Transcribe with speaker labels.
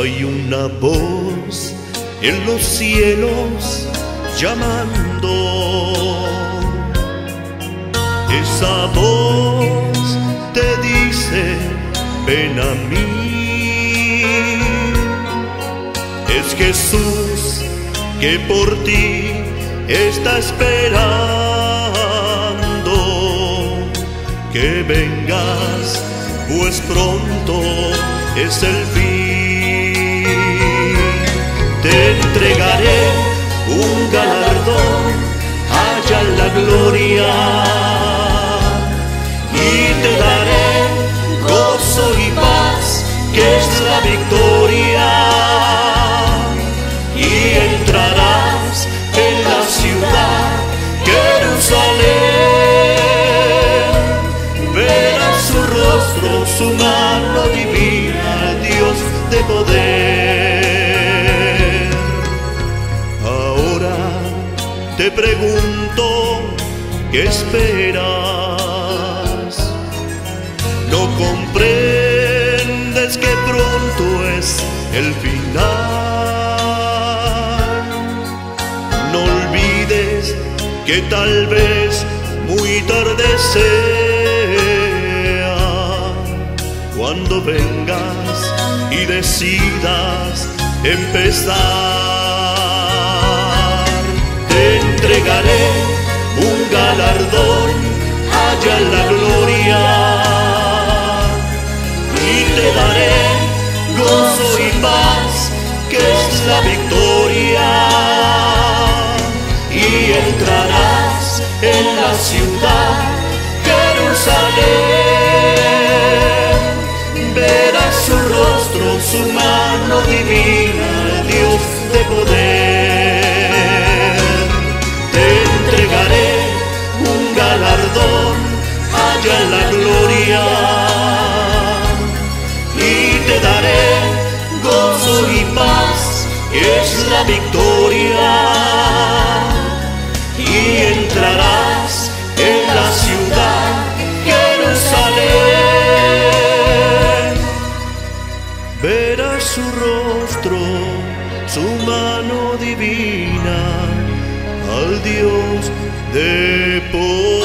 Speaker 1: Hay una voz en los cielos llamando. Esa voz te dice: ven a mí. Es Jesús que por ti está esperando que vengas, pues pronto es el fin. Te entregaré un galardón allá en la gloria, y te daré gozo y paz, que es la victoria, y entrarás en la ciudad Jerusalén. Verás su rostro, su mano divina, Dios de poder. Ahora te pregunto, ¿qué esperas? ¿No comprendes que pronto es el final? No olvides que tal vez muy tarde sea cuando vengas y decidas empezar. Te entregaré un galardón allá en la gloria, y te daré gozo y paz, que es la victoria, y entrarás en la ciudad Jerusalén. Verás su rostro, su mano divina, Dios de poder. Te entregaré un galardón allá en la gloria, y te daré gozo y paz, que es la victoria, y entrarás en la ciudad Jerusalén. Verás su rostro, su mano divina, al Dios de poder.